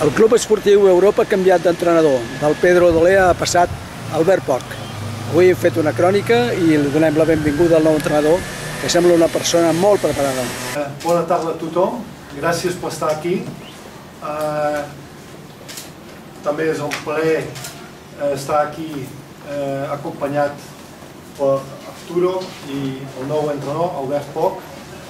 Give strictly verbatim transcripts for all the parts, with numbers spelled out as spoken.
El Club Esportiu Europa ha canviat d'entrenador. Del Pedro Dolea ha passat Albert Poch. Avui hem fet una crònica i li donem la benvinguda al nou entrenador, que sembla una persona molt preparada. Bona tarda a tothom, gràcies per estar aquí. Eh, també és un plaer estar aquí eh, acompanyat per Arturo i el nou entrenador, Albert Poch.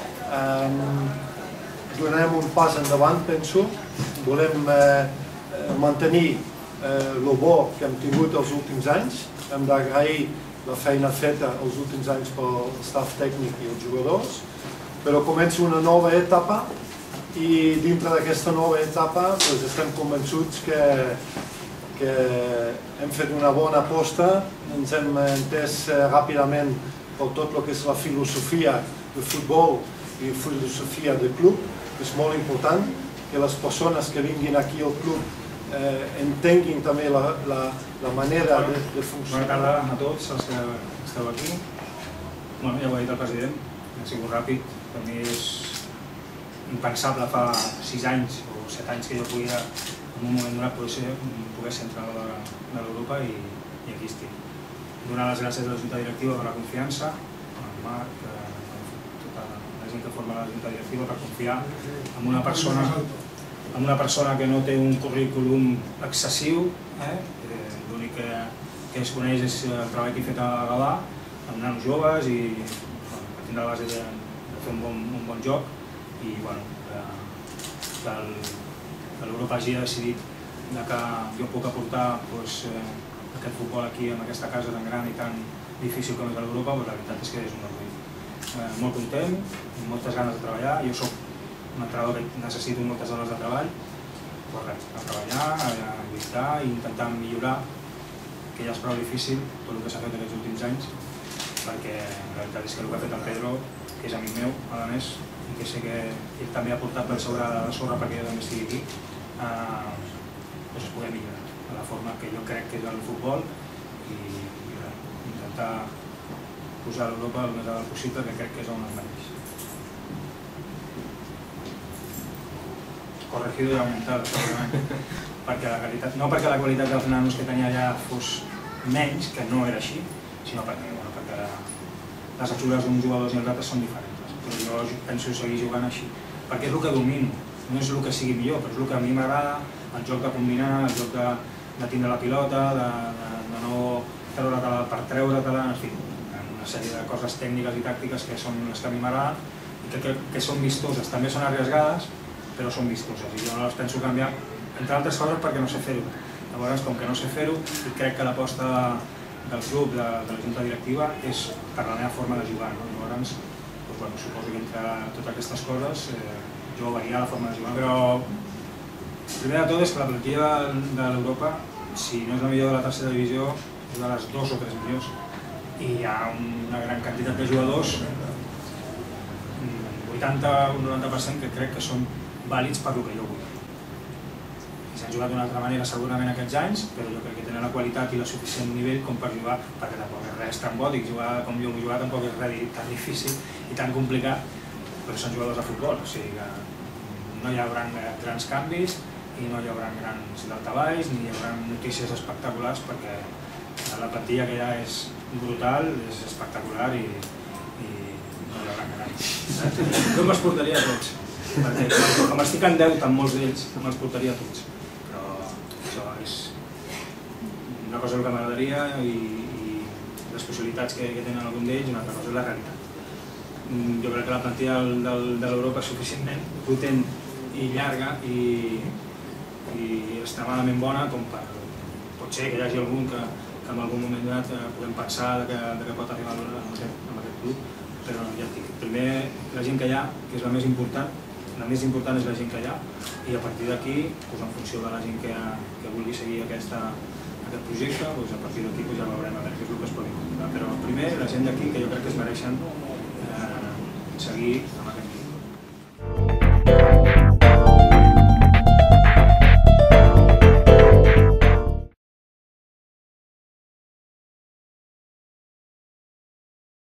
Eh, donarem un pas endavant, penso. Volem eh, mantenir eh, el bo que hem tingut els últims anys. Hem d'agrair la feina feta els últims anys pel staff tècnic i els jugadors, però comença una nova etapa i dintre d'aquesta nova etapa doncs, estem convençuts que, que hem fet una bona aposta, ens hem entès eh, ràpidament per tot el que és la filosofia de futbol i filosofia de club. És molt important que les persones que vinguin aquí al club eh, entenguin també la, la, la manera de, de funcionar. Bona tarda a tots els que esteu aquí. Bueno, ja ho ha dit el president, ha sigut ràpid. Per mi és impensable fa sis anys o set anys que jo podia, en un moment donat, poder ser, poder ser entrenador de l'Europa i, i aquí estic. Donar les gràcies a la Junta Directiva per la confiança, al Marc, a tota la gent que forma la Junta Directiva, per confiar en una persona, en una persona que no té un currículum excessiu. Eh? L'únic que, que es coneix és el treball que he fet a Gavà, amb nanos joves i bueno, que tindrà la base de, de fer un bon, un bon joc i bueno, que, que l'Europa hagi decidit de que jo puc aportar doncs, eh, aquest futbol aquí en aquesta casa tan gran i tan difícil com és l'Europa, doncs la veritat és que és un orgull. Eh, molt content, amb moltes ganes de treballar. Jo soc un entrenador que necessito moltes hores de treball, però res, a treballar, a lluitar i intentar millorar, que ja és prou difícil tot el que s'ha fet aquests últims anys, perquè la veritat és que el que ha fet en Pedro, que és amic meu, a més, i que sé que ell també ha portat per sobre de la sorra perquè jo també estigui aquí, eh, doncs es pugui millorar de la forma que jo crec que és el futbol i, i res, intentar posar l'Europa el més a dalt possible, que crec que és on es mereix. Corregido i aumentat, perquè la qualitat, no perquè la qualitat dels nanos que tenia allà fos menys, que no era així, sinó perquè, bueno, perquè la, les atxures d'uns jugadors i els altres són diferents. Però jo penso seguir jugant així, perquè és el que domino, no és el que sigui millor, però és el que a mi m'agrada, el joc de combinar, el joc de, de tindre la pilota, de, de, de no treure-te-la per treure-te-la, en fi, una sèrie de coses tècniques i tàctiques que són les que a mi m'agraden i que, que, que són vistoses, també són arriesgades, però són vistoses i jo no les penso canviar, entre altres coses perquè no sé fer-ho. Llavors, com que no sé fer-ho, i crec que l'aposta del club, de, de la Junta Directiva, és per la meva forma de jugar. No? Llavors, doncs, bueno, suposo que entre totes aquestes coses eh, jo varia la forma de jugar, però primer de tot és que la plantilla de l'Europa, si no és la millor de la tercera divisió, és de les dues o tres millors. I hi ha una gran quantitat de jugadors, vuitanta o un noranta per cent, que crec que són vàlids per el que jo vull. S'han jugat d'una altra manera segurament aquests anys, però jo crec que tenen la qualitat i el suficient nivell com per jugar, perquè tampoc és res estrambòtic, jugar com jo vull jugar tampoc és res tan difícil i tan complicat, però són jugadors de futbol, o sigui que no hi haurà grans canvis i no hi haurà grans daltabaix ni hi haurà notícies espectaculars perquè la plantilla que hi ha és brutal, és espectacular i, i no hi haurà grans. Jo me'ls portaria a tots. Perquè com estic en deute amb molts d'ells, me'ls portaria tots. Però això és una cosa que m'agradaria i, i les possibilitats que, que tenen algun d'ells, una altra cosa és la realitat. Jo crec que la plantilla del, de l'Europa és suficientment potent i llarga i, i extremadament bona com per... Pot ser que hi hagi algun que, que en algun moment donat podem pensar de que, de que pot arribar a aquest, a aquest club, però ja et dic, primer la gent que hi ha, que és la més important, la més important és la gent que hi ha i a partir d'aquí, doncs en funció de la gent que, que vulgui seguir aquesta, aquest projecte, doncs a partir d'aquí doncs ja veurem a veure què és el que es pot incorporar. Però primer la gent d'aquí que jo crec que es mereixen eh, seguir